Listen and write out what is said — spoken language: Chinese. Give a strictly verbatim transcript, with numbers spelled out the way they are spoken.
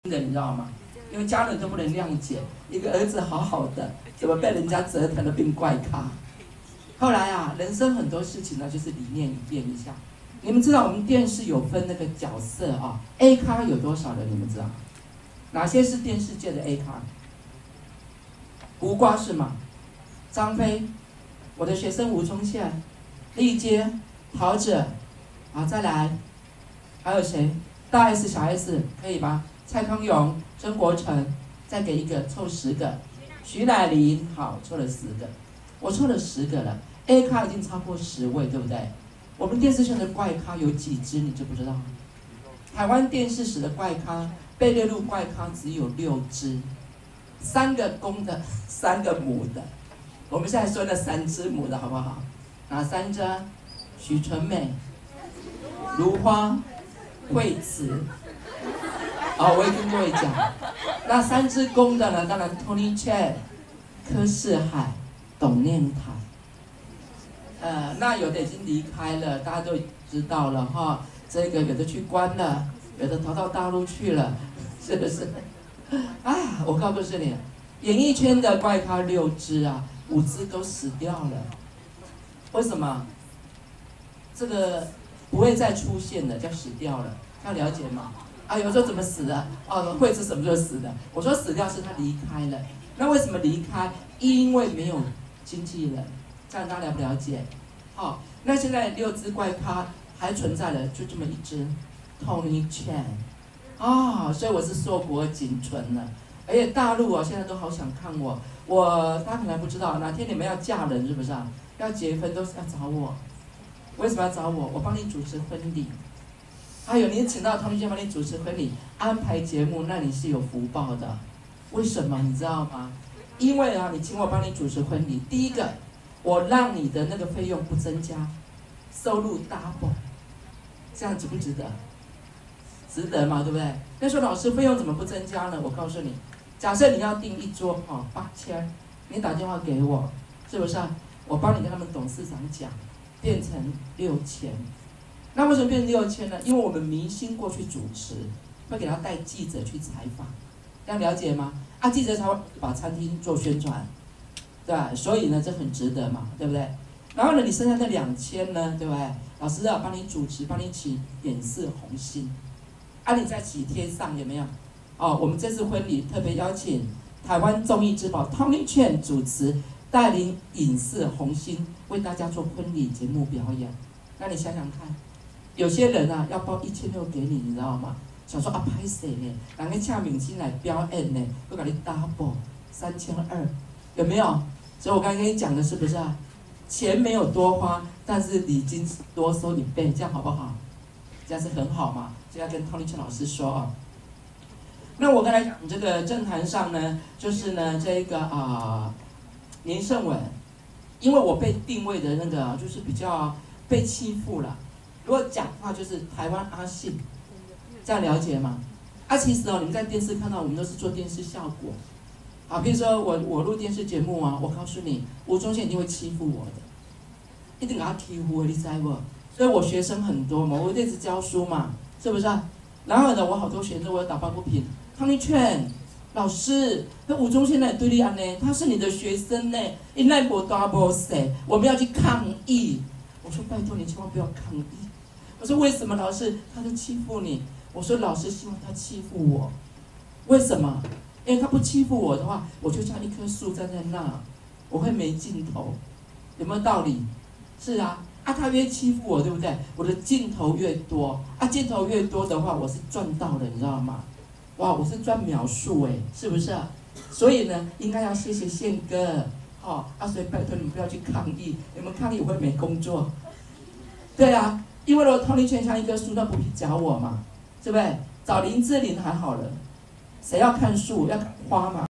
的，你知道吗？因为家人都不能谅解，一个儿子好好的，怎么被人家折腾的变怪咖？后来啊，人生很多事情呢，就是理念变一下。你们知道我们电视有分那个角色啊 ，A 咖有多少人？你们知道吗？哪些是电视界的 A 咖？胡瓜是吗？张飞，我的学生吴宗宪，历阶，陶喆，啊，再来，还有谁？大 S 小 S 可以吧？蔡康永、曾国城，再给一个，凑十个。徐乃麟，好，凑了十个，我凑了十个了。A 咖已经超过十位，对不对？我们电视圈的怪咖有几只，你知不知道？台湾电视史的怪咖被列入怪咖只有六只，三个公的，三个母的。我们现在说那三只母的好不好？哪三只？许纯美、如花、惠慈。哦，我也跟各位讲，那三只公的呢？当然 Tony Chan、柯世海、董念台。呃，那有的已经离开了，大家都知道了哈。这个有的去关了，有的逃到大陆去了，是不是？啊，我告诉你，演艺圈的怪咖六只啊，五只都死掉了。为什么？这个不会再出现的，叫死掉了，要了解吗？啊，有时候怎么死的？哦，惠子什么时候死的？我说死掉是他离开了。那为什么离开？因为没有经纪人。这样大家了不了解？好、哦，那现在六只怪咖还存在了，就这么一只 ，Tony Chan， 啊、哦，所以我是硕果仅存了。而且大陆啊，现在都好想看我。我大家可能不知道，哪天你们要嫁人是不是啊？要结婚都是要找我。为什么要找我？我帮你主持婚礼。还有你请到 Tony Chan 帮你主持婚礼，安排节目，那你是有福报的。为什么你知道吗？因为啊，你请我帮你主持婚礼，第一个。我让你的那个费用不增加，收入 double， 这样值不值得？值得嘛，对不对？那说老师费用怎么不增加呢？我告诉你，假设你要订一桌哈八千，你打电话给我，是不是啊？我帮你跟他们董事长讲，变成六千。那为什么变成六千呢？因为我们明星过去主持，会给他带记者去采访，这样了解吗？啊，记者才会把餐厅做宣传。对吧？所以呢，这很值得嘛，对不对？然后呢，你剩下那两千呢，对不对？老师要帮你主持，帮你起点四红心，啊，你在喜帖上有没有？哦，我们这次婚礼特别邀请台湾综艺之宝 Tony Chan 主持，带领影视红星为大家做婚礼节目表演。那你想想看，有些人啊要包一千六给你，你知道吗？想说啊，拍谁呢？人家请明星来表演呢，会给你 double 三千二，有没有？所以我刚才跟你讲的是不是啊？钱没有多花，但是礼金多收你倍，这样好不好？这样是很好嘛？这要跟 Tony Chan 老师说啊。那我刚才讲这个政坛上呢，就是呢这个啊、呃、连胜文，因为我被定位的那个就是比较被欺负了。如果讲话就是台湾阿信，这样了解吗？啊，其实哦，你们在电视看到我们都是做电视效果。好，比如说我我录电视节目啊，我告诉你，吴宗宪一定会欺负我的，一定给他欺负的，你知不？所以我学生很多嘛，我一直教书嘛，是不是啊？然后呢，我好多学生我有打抱不平 ，Tony Chan 老师，那吴宗宪来对你安呢，他是你的学生呢，你奈不大不谁？我们要去抗议。我说拜托你千万不要抗议。我说为什么老师他就欺负你？我说老师希望他欺负我，为什么？因为他不欺负我的话，我就像一棵树站在那，我会没尽头，有没有道理？是啊，啊他越欺负我，对不对？我的镜头越多，啊镜头越多的话，我是赚到了，你知道吗？哇，我是赚秒数哎，是不是啊？所以呢，应该要谢谢宪哥，哦，啊所以拜托你们不要去抗议，你们抗议我会没工作。对啊，因为我 Tony Chan 像一棵树，那不必找我嘛，对不对？找林志玲还好了。谁要看树，要看花嘛。